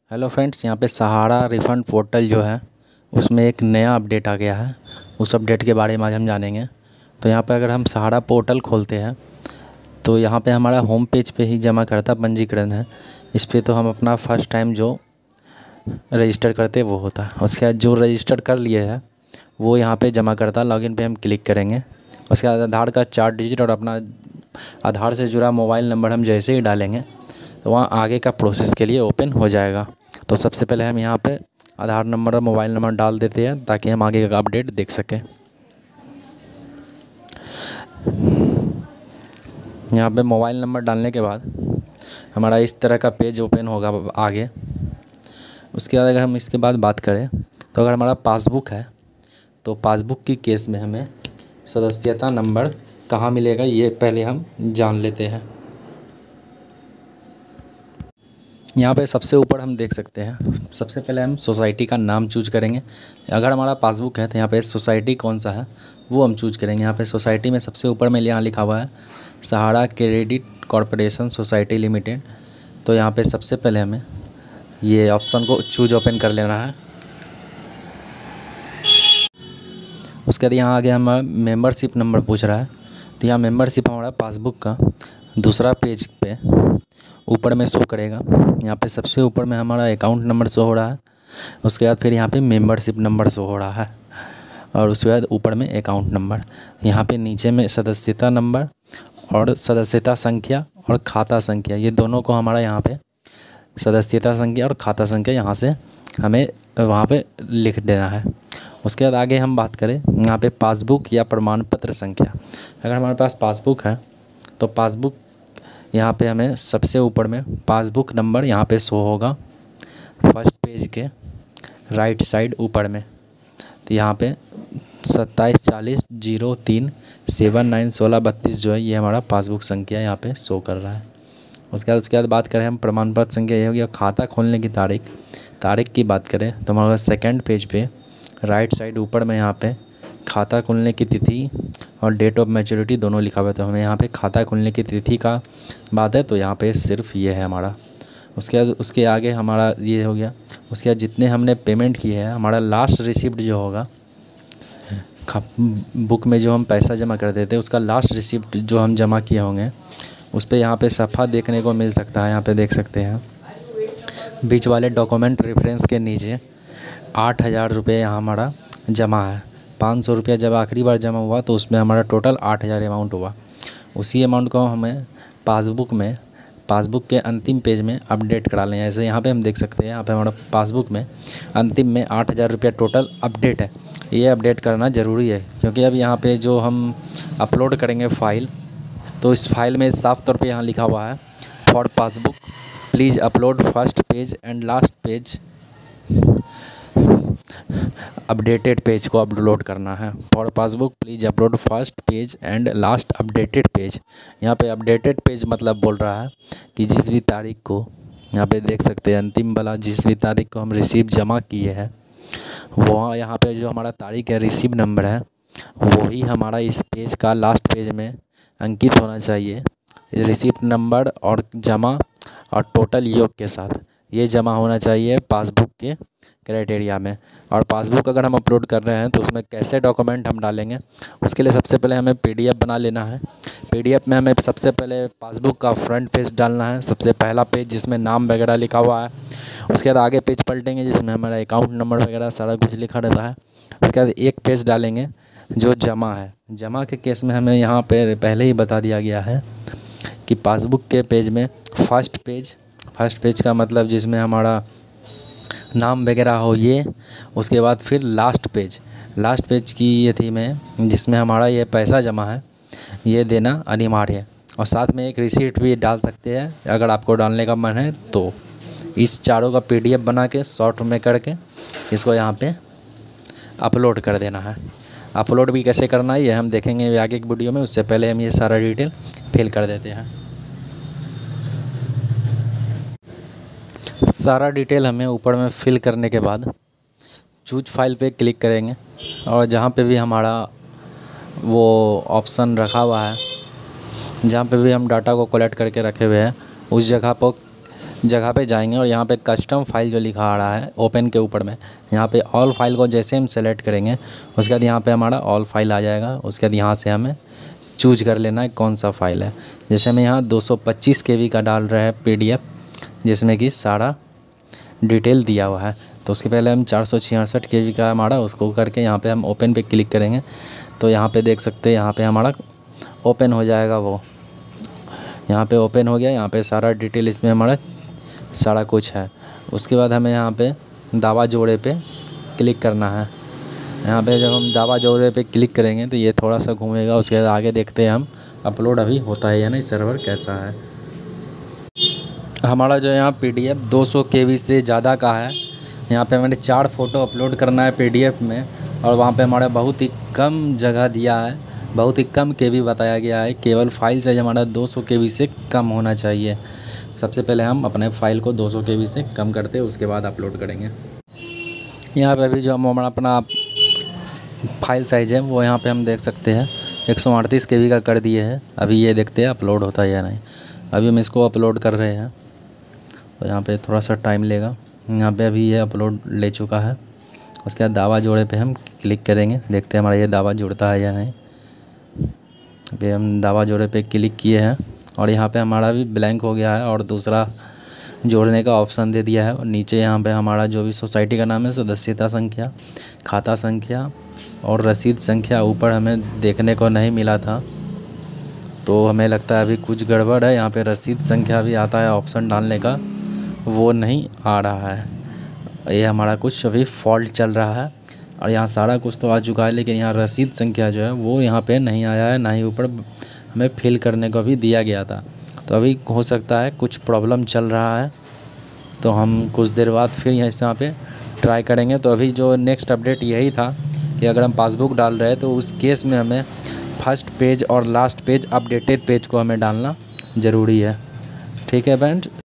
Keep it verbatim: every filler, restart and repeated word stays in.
Hello friends, यहाँ पे सहारा refund portal जो है उसमें एक नया अपडेट आ गया है। उस अपडेट के बारे में आज हम जानेंगे। तो यहाँ पे अगर हम सहारा पोर्टल खोलते हैं तो यहाँ पे हमारा होम पेज पे ही जमा करता पंजीकरण है। इस पे तो हम अपना फर्स्ट टाइम जो रजिस्टर करते वो होता है। उसके बाद जो रजिस्टर कर लिए है वो यहाँ पे जमा करता। लॉगिन पे हम क्लिक करेंगे। उसके बाद आधार का चार डिजिट और अपना आधार से जुड़ा मोबाइल नंबर हम जैसे ही डालेंगे तो वहाँ आगे का प्रोसेस के लिए ओपन हो जाएगा। तो सबसे पहले हम यहाँ पे आधार नंबर और मोबाइल नंबर डाल देते हैं ताकि हम आगे का अपडेट देख सकें। यहाँ पे मोबाइल नंबर डालने के बाद हमारा इस तरह का पेज ओपन होगा आगे। उसके बाद अगर हम इसके बाद बात करें तो अगर हमारा पासबुक है तो पासबुक की केस में हमें सदस्यता नंबर कहाँ मिलेगा ये पहले हम जान लेते हैं। यहाँ पे सबसे ऊपर हम देख सकते हैं, सबसे पहले हम सोसाइटी का नाम चूज करेंगे। अगर हमारा पासबुक है तो यहाँ पे सोसाइटी कौन सा है वो हम चूज करेंगे। यहाँ पे सोसाइटी में सबसे ऊपर में यहाँ लिखा हुआ है Sahara credit corporation society limited. तो यहाँ पे सबसे पहले हमें ये ऑप्शन को चूज ओपन कर लेना है। उसके बाद यहाँ आगे हमारा मेंबरशिप नंबर पूछ रहा है। तो यहाँ मेंबरशिप हमारा पासबुक का दूसरा पेज पे ऊपर में शो करेगा। यहाँ पे सबसे ऊपर में हमारा अकाउंट नंबर शो हो रहा है। उसके बाद फिर यहाँ पे मेंबरशिप नंबर शो हो रहा है और उसके बाद ऊपर में अकाउंट नंबर। यहाँ पे नीचे में सदस्यता नंबर और सदस्यता संख्या और खाता संख्या, ये दोनों को हमारा यहाँ पे सदस्यता संख्या और खाता संख्या यहाँ से हमें वहाँ पे लिख देना है। उसके बाद आगे हम बात करें यहाँ पे पासबुक या प्रमाण पत्र संख्या। अगर हमारे पास पासबुक है तो पासबुक यहाँ पे हमें सबसे ऊपर में पासबुक नंबर यहाँ पे शो होगा फर्स्ट पेज के राइट साइड ऊपर में। तो यहाँ पे सत्ताईस चालीस जीरो तीन सेवन नाइन सोलह बत्तीस जो है ये हमारा पासबुक संख्या यहाँ पे शो कर रहा है। उसके बाद उसके बाद बात करें हम प्रमाण पत्र संख्या, ये हो गया खाता खोलने की तारीख। तारीख की बात करें तो हमारे सेकेंड पेज पे राइट साइड ऊपर में यहाँ पे खाता खुलने की तिथि और डेट ऑफ मैच्योरिटी दोनों लिखा हुआ है। तो हमें यहाँ पे खाता खुलने की तिथि का बात है तो यहाँ पे सिर्फ ये है हमारा। उसके बाद उसके आगे हमारा ये हो गया। उसके बाद जितने हमने पेमेंट किए हैं हमारा लास्ट रिसिप्ट जो होगा बुक में जो हम पैसा जमा कर देते हैं उसका लास्ट रिसिप्ट जो हम जमा किए होंगे उस पर यहाँ पे सफ़ा देखने को मिल सकता है। यहाँ पे देख सकते हैं बीच वाले डॉक्यूमेंट रेफरेंस के नीचे आठ हज़ार रुपये यहाँ हमारा जमा है। पाँच सौ रुपया जब आखिरी बार जमा हुआ तो उसमें हमारा टोटल आठ हज़ार अमाउंट हुआ। उसी अमाउंट को हमें पासबुक में पासबुक के अंतिम पेज में अपडेट करा लें। ऐसे यहाँ पे हम देख सकते हैं यहाँ पे हमारा पासबुक में अंतिम में आठ हज़ार रुपया टोटल अपडेट है। ये अपडेट करना ज़रूरी है क्योंकि अब यहाँ पे जो हम अपलोड करेंगे फ़ाइल तो इस फाइल में साफ तौर पे यहाँ लिखा हुआ है for passbook please upload first page and last page updated page को अपलोड करना है। For passbook please upload first page and last updated page. यहाँ पे अपडेटेड पेज मतलब बोल रहा है कि जिस भी तारीख को यहाँ पे देख सकते हैं अंतिम वाला जिस भी तारीख को हम रिसीव जमा किए हैं वहाँ यहाँ पे जो हमारा तारीख है रिसीव नंबर है वही हमारा इस पेज का लास्ट पेज में अंकित होना चाहिए। रिसीप्ट नंबर और जमा और टोटल योग के साथ ये जमा होना चाहिए पासबुक के क्राइटेरिया में। और पासबुक अगर हम अपलोड कर रहे हैं तो उसमें कैसे डॉक्यूमेंट हम डालेंगे उसके लिए सबसे पहले हमें पीडीएफ बना लेना है। पीडीएफ में हमें सबसे पहले पासबुक का फ्रंट पेज डालना है, सबसे पहला पेज जिसमें नाम वगैरह लिखा हुआ है। उसके बाद आगे पेज पलटेंगे जिसमें हमारा अकाउंट नंबर वगैरह सारा कुछ लिखा रहता है। उसके बाद एक पेज डालेंगे जो जमा है। जमा के केस में हमें यहाँ पे पहले ही बता दिया गया है कि पासबुक के पेज में फर्स्ट पेज फर्स्ट पेज का मतलब जिसमें हमारा नाम वगैरह हो ये। उसके बाद फिर लास्ट पेज लास्ट पेज की ये थी में जिसमें हमारा ये पैसा जमा है ये देना अनिवार्य है। और साथ में एक रिसीट भी डाल सकते हैं अगर आपको डालने का मन है तो। इस चारों का पीडीएफ बना के शॉर्ट में करके इसको यहाँ पे अपलोड कर देना है। अपलोड भी कैसे करना है ये हम देखेंगे आगे की वीडियो में। उससे पहले हम ये सारा डिटेल फिल कर देते हैं। सारा डिटेल हमें ऊपर में फिल करने के बाद चूज फाइल पे क्लिक करेंगे और जहाँ पे भी हमारा वो ऑप्शन रखा हुआ है जहाँ पे भी हम डाटा को कलेक्ट करके रखे हुए हैं उस जगह पर जगह पे जाएंगे और यहाँ पे कस्टम फाइल जो लिखा आ रहा है ओपन के ऊपर में, यहाँ पे ऑल फाइल को जैसे हम सेलेक्ट करेंगे उसके बाद यहाँ पे हमारा ऑल फाइल आ जाएगा। उसके बाद यहाँ से हमें चूज कर लेना है कौन सा फाइल है। जैसे हमें यहाँ दो सौ पच्चीस के बी का डाल रहा है पीडीएफ, जिसमें कि सारा डिटेल दिया हुआ है, तो उसके पहले हम चार सौ छियासठ के बी का हमारा उसको करके यहाँ पे हम ओपन पे क्लिक करेंगे तो यहाँ पे देख सकते हैं यहाँ पे हमारा ओपन हो जाएगा। वो यहाँ पे ओपन हो गया, यहाँ पे सारा डिटेल इसमें हमारा सारा कुछ है। उसके बाद हमें यहाँ पे दावा जोड़े पे क्लिक करना है। यहाँ पे जब हम दावा जोड़े पे क्लिक करेंगे तो ये थोड़ा सा घूमेगा। उसके बाद आगे देखते हैं हम अपलोड अभी होता है या नहीं, सर्वर कैसा है। हमारा जो यहाँ पीडीएफ दो सौ केबी से ज़्यादा का है। यहाँ पे हमें चार फ़ोटो अपलोड करना है पीडीएफ में, और वहाँ पे हमारा बहुत ही कम जगह दिया है, बहुत ही कम केबी बताया गया है। केवल फाइल साइज हमारा दो सौ केबी से कम होना चाहिए। सबसे पहले हम अपने फ़ाइल को दो सौ केबी से कम करते हैं, उसके बाद अपलोड करेंगे। यहाँ पे अभी जो हम हमारा अपना फाइल साइज़ है वो यहाँ पे हम देख सकते हैं एक सौ अड़तीस केबी का कर दिए हैं। अभी ये देखते हैं अपलोड होता है या नहीं। अभी हम इसको अपलोड कर रहे हैं तो यहाँ पे थोड़ा सा टाइम लेगा। यहाँ पे अभी ये अपलोड ले चुका है। उसके बाद दावा जोड़े पे हम क्लिक करेंगे, देखते हैं हमारा ये दावा जुड़ता है या नहीं। अभी हम दावा जोड़े पे क्लिक किए हैं और यहाँ पे हमारा भी ब्लैंक हो गया है और दूसरा जोड़ने का ऑप्शन दे दिया है। और नीचे यहाँ पे हमारा जो भी सोसाइटी का नाम है, सदस्यता संख्या, खाता संख्या और रसीद संख्या ऊपर हमें देखने को नहीं मिला था, तो हमें लगता है अभी कुछ गड़बड़ है। यहाँ पे रसीद संख्या भी आता है ऑप्शन डालने का, वो नहीं आ रहा है। ये हमारा कुछ अभी फॉल्ट चल रहा है। और यहाँ सारा कुछ तो आ चुका है, लेकिन यहाँ रसीद संख्या जो है वो यहाँ पे नहीं आया है, ना ही ऊपर हमें फिल करने को भी दिया गया था। तो अभी हो सकता है कुछ प्रॉब्लम चल रहा है, तो हम कुछ देर बाद फिर यहाँ पे ट्राई करेंगे। तो अभी जो नेक्स्ट अपडेट यही था कि अगर हम पासबुक डाल रहे हैं तो उस केस में हमें फर्स्ट पेज और लास्ट पेज अपडेटेड पेज को हमें डालना ज़रूरी है। ठीक है फ्रेंड्स।